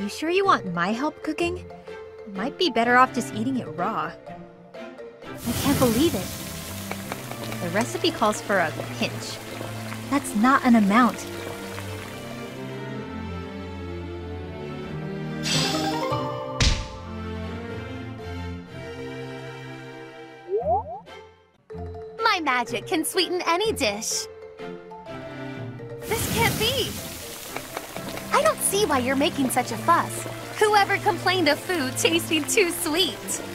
You sure you want my help cooking? Might be better off just eating it raw. I can't believe it. The recipe calls for a pinch. That's not an amount. My magic can sweeten any dish. This can't be. I don't see why you're making such a fuss. Whoever complained of food tasting too sweet?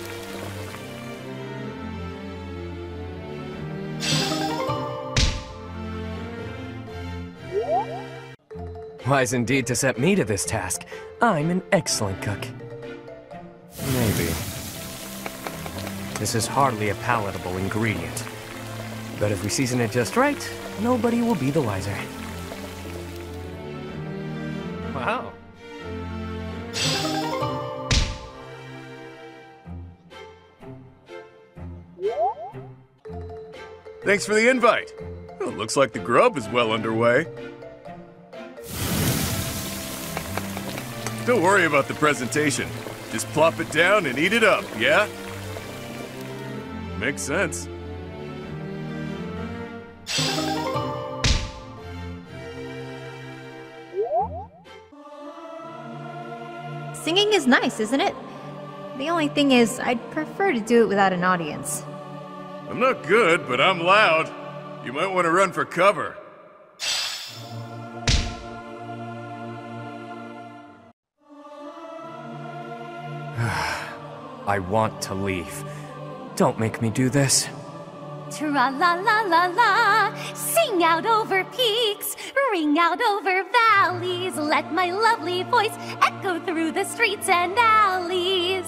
Wise indeed to set me to this task. I'm an excellent cook. Maybe. This is hardly a palatable ingredient. But if we season it just right, nobody will be the wiser. Wow. Thanks for the invite. Well, looks like the grub is well underway. Don't worry about the presentation. Just plop it down and eat it up, yeah? Makes sense. Singing is nice, isn't it? The only thing is, I'd prefer to do it without an audience. I'm not good, but I'm loud. You might want to run for cover. I want to leave. Don't make me do this. Tra-la-la-la-la, sing out over peaks, ring out over valleys, let my lovely voice echo through the streets and alleys.